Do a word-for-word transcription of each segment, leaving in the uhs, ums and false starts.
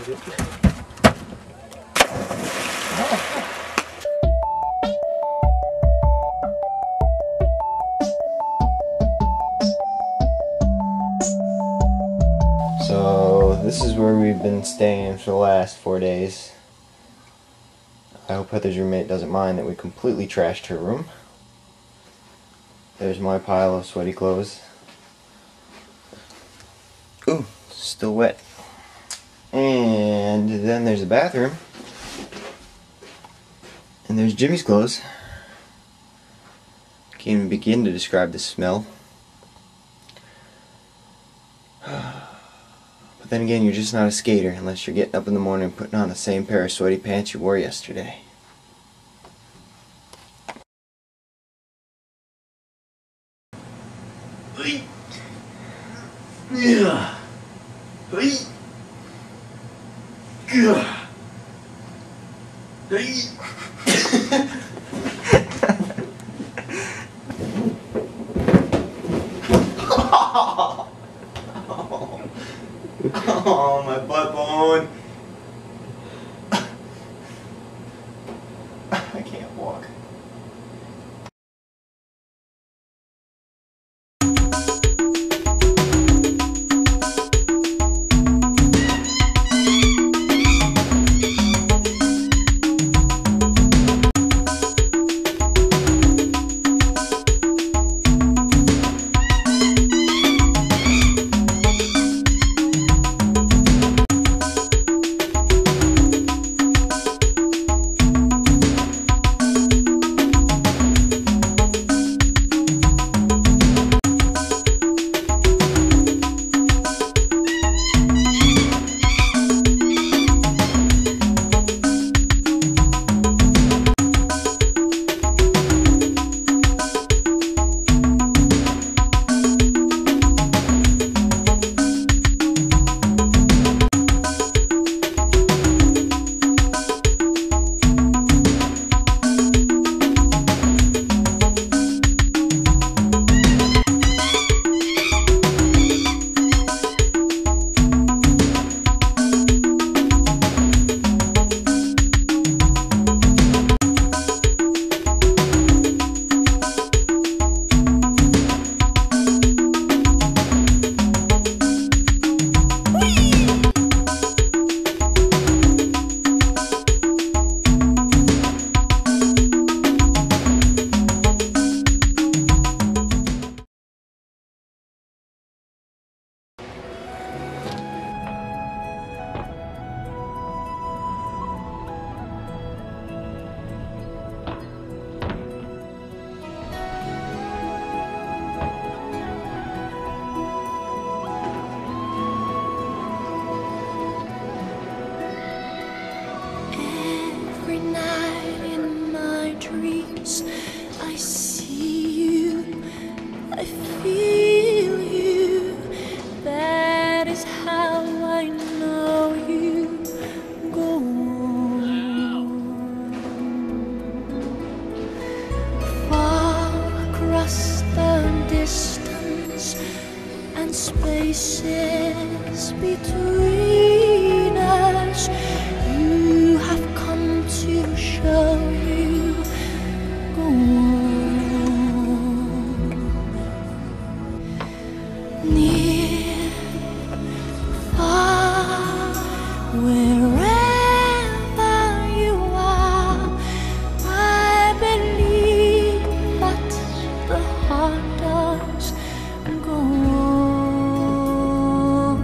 So this is where we've been staying for the last four days. I hope Heather's roommate doesn't mind that we completely trashed her room. There's my pile of sweaty clothes. Ooh, still wet. And then there's the bathroom. And there's Jimmy's clothes. Can't even begin to describe the smell. But then again, you're just not a skater unless you're getting up in the morning and putting on the same pair of sweaty pants you wore yesterday. Yeah. Oh, my butt bone. I can't walk. I see you, I feel you, that is how I know you. Go on. Far across the distance and spaces between us, you have come to show you. Go on. Near, far, wherever you are, I believe that the heart does. Go on.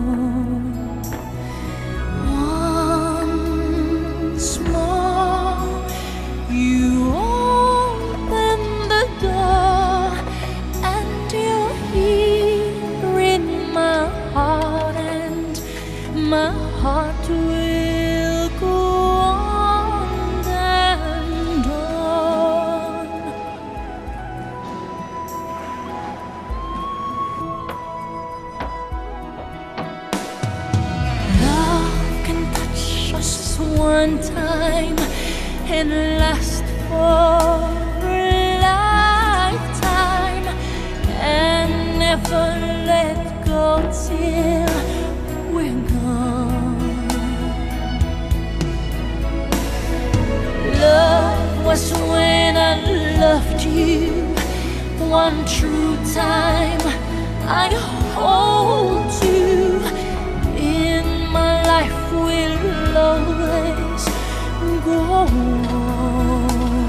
Once more, you open the door, and you're here in my heart, and my heart will go on and on. Love can touch us one time and last for a lifetime, and never let go till we're gone. was when I loved you one true time. I hold you in my life, will always go on.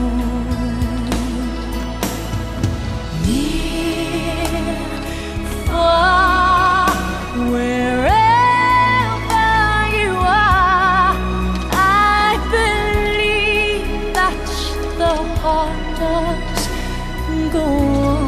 Near, far, wherever you are, I believe that the heart does go on.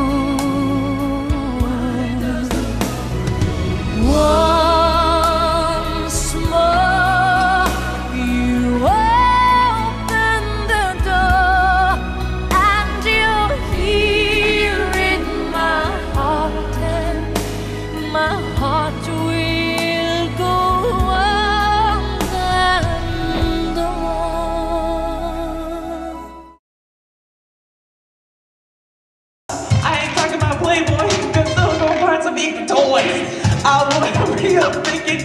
Once more, you open the door, and you're here in my heart, and my heart will go on and on. I ain't talking about Playboy, because those are parts of eating toys. I want a real thinking